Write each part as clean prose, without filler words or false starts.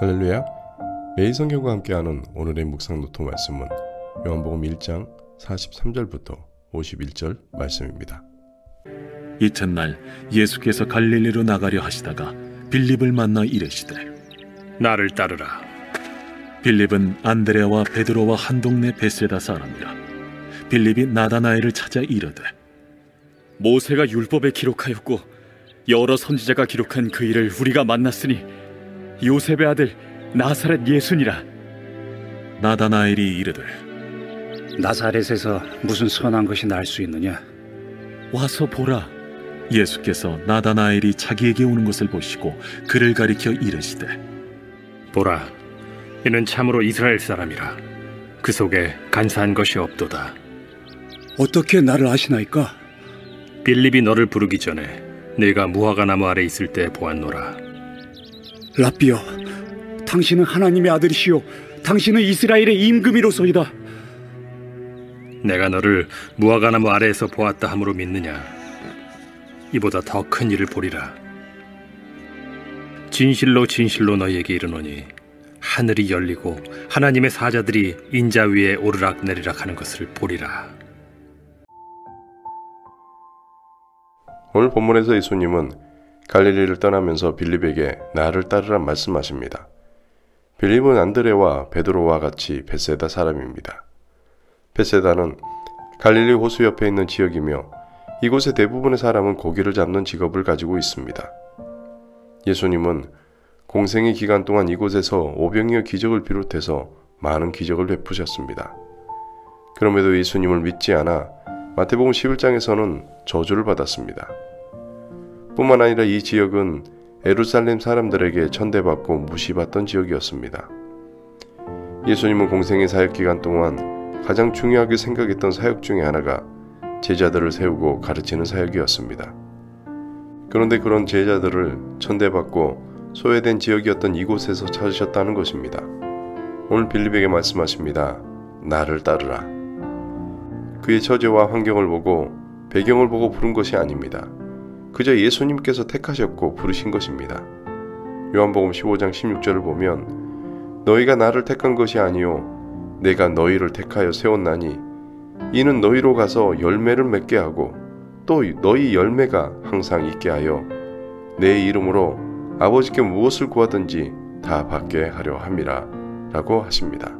할렐루야. 매일 성경과 함께하는 오늘의 묵상 노트 말씀은 요한복음 1장 43절부터 51절 말씀입니다. 이튿날 예수께서 갈릴리로 나가려 하시다가 빌립을 만나 이르시되 나를 따르라. 빌립은 안드레와 베드로와 한 동네 베세다 사람이라. 빌립이 나다나엘을 찾아 이르되 모세가 율법에 기록하였고 여러 선지자가 기록한 그 일을 우리가 만났으니 요셉의 아들 나사렛 예수니라. 나다나엘이 이르되 나사렛에서 무슨 선한 것이 날 수 있느냐? 와서 보라. 예수께서 나다나엘이 자기에게 오는 것을 보시고 그를 가리켜 이르시되 보라, 이는 참으로 이스라엘 사람이라. 그 속에 간사한 것이 없도다. 어떻게 나를 아시나이까? 빌립이 너를 부르기 전에 네가 무화과 나무 아래 있을 때 보았노라. 랍비여, 당신은 하나님의 아들이시요 당신은 이스라엘의 임금이로소이다. 내가 너를 무화과 나무 아래에서 보았다 함으로 믿느냐? 이보다 더 큰 일을 보리라. 진실로 진실로 너희에게 이르노니 하늘이 열리고 하나님의 사자들이 인자 위에 오르락 내리락 하는 것을 보리라. 오늘 본문에서 예수님은 갈릴리를 떠나면서 빌립에게 나를 따르라 말씀하십니다. 빌립은 안드레와 베드로와 같이 베세다 사람입니다. 베세다는 갈릴리 호수 옆에 있는 지역이며 이곳의 대부분의 사람은 고기를 잡는 직업을 가지고 있습니다. 예수님은 공생의 기간 동안 이곳에서 오병이어 기적을 비롯해서 많은 기적을 베푸셨습니다. 그럼에도 예수님을 믿지 않아 마태복음 11장에서는 저주를 받았습니다. 뿐만 아니라 이 지역은 예루살렘 사람들에게 천대받고 무시받던 지역이었습니다. 예수님은 공생의 사역 기간 동안 가장 중요하게 생각했던 사역 중에 하나가 제자들을 세우고 가르치는 사역이었습니다. 그런데 그런 제자들을 천대받고 소외된 지역이었던 이곳에서 찾으셨다는 것입니다. 오늘 빌립에게 말씀하십니다. 나를 따르라. 그의 처지와 환경을 보고 배경을 보고 부른 것이 아닙니다. 그저 예수님께서 택하셨고 부르신 것입니다. 요한복음 15장 16절을 보면 너희가 나를 택한 것이 아니요 내가 너희를 택하여 세웠나니 이는 너희로 가서 열매를 맺게 하고 또 너희 열매가 항상 있게 하여 내 이름으로 아버지께 무엇을 구하든지 다 받게 하려 함이라 라고 하십니다.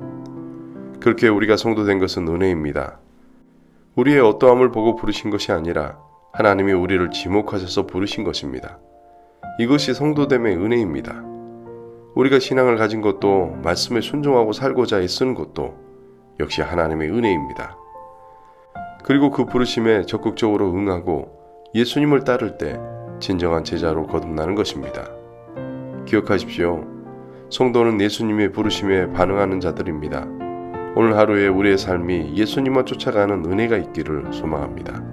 그렇게 우리가 성도된 것은 은혜입니다. 우리의 어떠함을 보고 부르신 것이 아니라 하나님이 우리를 지목하셔서 부르신 것입니다. 이것이 성도됨의 은혜입니다. 우리가 신앙을 가진 것도 말씀에 순종하고 살고자 애쓰는 것도 역시 하나님의 은혜입니다. 그리고 그 부르심에 적극적으로 응하고 예수님을 따를 때 진정한 제자로 거듭나는 것입니다. 기억하십시오. 성도는 예수님의 부르심에 반응하는 자들입니다. 오늘 하루에 우리의 삶이 예수님만 쫓아가는 은혜가 있기를 소망합니다.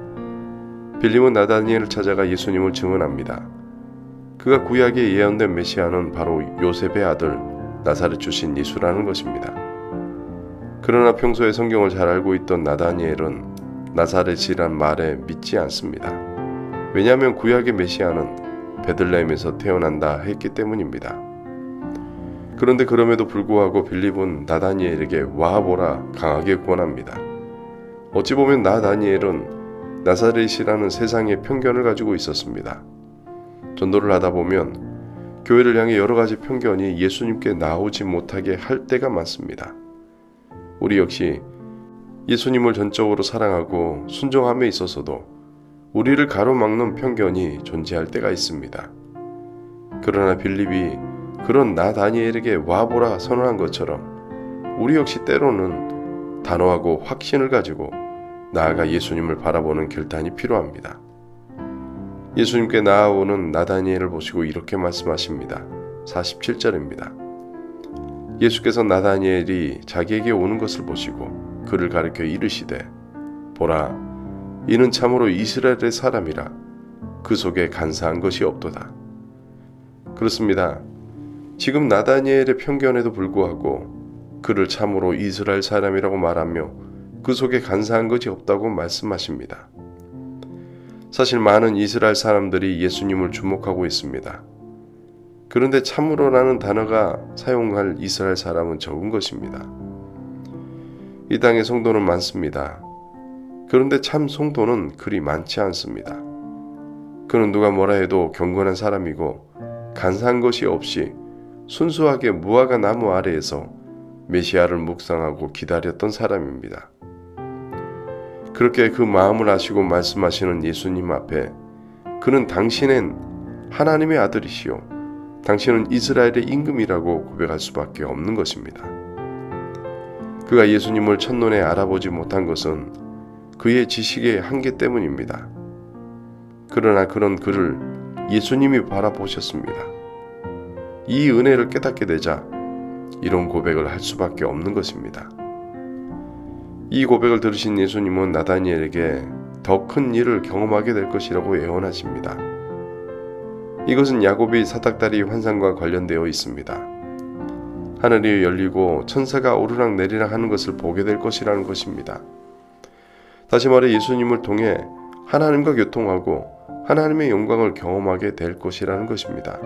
빌립은 나다니엘을 찾아가 예수님을 증언합니다. 그가 구약에 예언된 메시아는 바로 요셉의 아들 나사렛 출신 예수라는 것입니다. 그러나 평소에 성경을 잘 알고 있던 나다니엘은 나사렛이란 말에 믿지 않습니다. 왜냐하면 구약의 메시아는 베들레헴에서 태어난다 했기 때문입니다. 그런데 그럼에도 불구하고 빌립은 나다니엘에게 와보라 강하게 권합니다. 어찌 보면 나다니엘은 나사렛이라는 세상의 편견을 가지고 있었습니다. 전도를 하다 보면 교회를 향해 여러 가지 편견이 예수님께 나오지 못하게 할 때가 많습니다. 우리 역시 예수님을 전적으로 사랑하고 순종함에 있어서도 우리를 가로막는 편견이 존재할 때가 있습니다. 그러나 빌립이 그런 나다니엘에게 와보라 선언한 것처럼 우리 역시 때로는 단호하고 확신을 가지고 나아가 예수님을 바라보는 결단이 필요합니다. 예수님께 나아오는 나다니엘을 보시고 이렇게 말씀하십니다. 47절입니다. 예수께서 나다니엘이 자기에게 오는 것을 보시고 그를 가리켜 이르시되 보라, 이는 참으로 이스라엘의 사람이라. 그 속에 간사한 것이 없도다. 그렇습니다. 지금 나다니엘의 편견에도 불구하고 그를 참으로 이스라엘 사람이라고 말하며 그 속에 간사한 것이 없다고 말씀하십니다. 사실 많은 이스라엘 사람들이 예수님을 주목하고 있습니다. 그런데 참으로라는 단어가 사용할 이스라엘 사람은 적은 것입니다. 이 땅에 성도는 많습니다. 그런데 참 성도는 그리 많지 않습니다. 그는 누가 뭐라 해도 경건한 사람이고 간사한 것이 없이 순수하게 무화과 나무 아래에서 메시아를 묵상하고 기다렸던 사람입니다. 그렇게 그 마음을 아시고 말씀하시는 예수님 앞에 그는 당신은 하나님의 아들이시요 당신은 이스라엘의 임금이라고 고백할 수밖에 없는 것입니다. 그가 예수님을 첫눈에 알아보지 못한 것은 그의 지식의 한계 때문입니다. 그러나 그런 그를 예수님이 바라보셨습니다. 이 은혜를 깨닫게 되자 이런 고백을 할 수밖에 없는 것입니다. 이 고백을 들으신 예수님은 나다니엘에게 더 큰 일을 경험하게 될 것이라고 예언하십니다. 이것은 야곱의 사닥다리 환상과 관련되어 있습니다. 하늘이 열리고 천사가 오르락 내리락 하는 것을 보게 될 것이라는 것입니다. 다시 말해 예수님을 통해 하나님과 교통하고 하나님의 영광을 경험하게 될 것이라는 것입니다.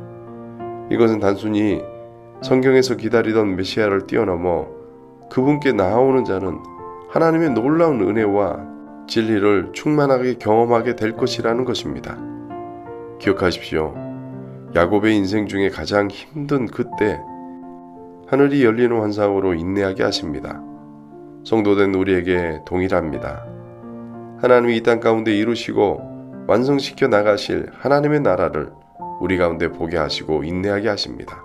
이것은 단순히 성경에서 기다리던 메시아를 뛰어넘어 그분께 나아오는 자는 하나님의 놀라운 은혜와 진리를 충만하게 경험하게 될 것이라는 것입니다. 기억하십시오. 야곱의 인생 중에 가장 힘든 그때 하늘이 열리는 환상으로 인내하게 하십니다. 성도된 우리에게 동일합니다. 하나님이 이 땅 가운데 이루시고 완성시켜 나가실 하나님의 나라를 우리 가운데 보게 하시고 인내하게 하십니다.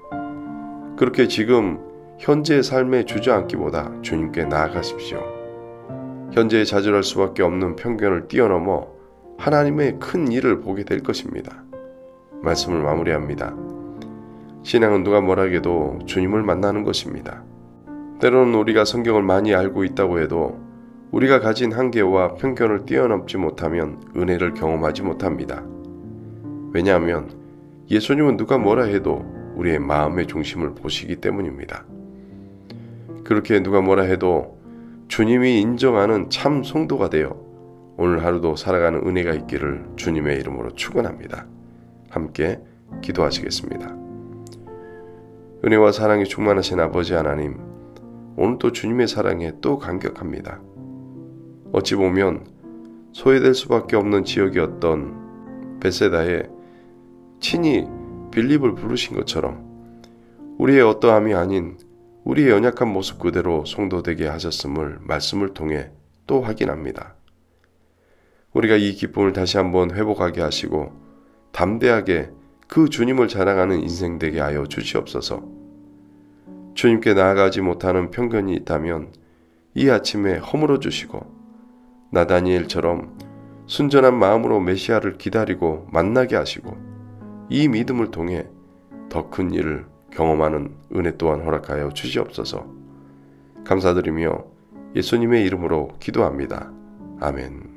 그렇게 지금 현재의 삶에 주저앉기보다 주님께 나아가십시오. 현재에 좌절할 수밖에 없는 편견을 뛰어넘어 하나님의 큰 일을 보게 될 것입니다. 말씀을 마무리합니다. 신앙은 누가 뭐라 해도 주님을 만나는 것입니다. 때로는 우리가 성경을 많이 알고 있다고 해도 우리가 가진 한계와 편견을 뛰어넘지 못하면 은혜를 경험하지 못합니다. 왜냐하면 예수님은 누가 뭐라 해도 우리의 마음의 중심을 보시기 때문입니다. 그렇게 누가 뭐라 해도 주님이 인정하는 참 성도가 되어 오늘 하루도 살아가는 은혜가 있기를 주님의 이름으로 축원합니다. 함께 기도하시겠습니다. 은혜와 사랑이 충만하신 아버지 하나님, 오늘도 주님의 사랑에 또 감격합니다. 어찌 보면 소외될 수밖에 없는 지역이었던 벳세다에 친히 빌립을 부르신 것처럼 우리의 어떠함이 아닌 우리의 연약한 모습 그대로 성도되게 하셨음을 말씀을 통해 또 확인합니다. 우리가 이 기쁨을 다시 한번 회복하게 하시고 담대하게 그 주님을 자랑하는 인생 되게 하여 주시옵소서. 주님께 나아가지 못하는 편견이 있다면 이 아침에 허물어 주시고 나다니엘처럼 순전한 마음으로 메시아를 기다리고 만나게 하시고 이 믿음을 통해 더 큰 일을 경험하는 은혜 또한 허락하여 주시옵소서. 감사드리며 예수님의 이름으로 기도합니다. 아멘.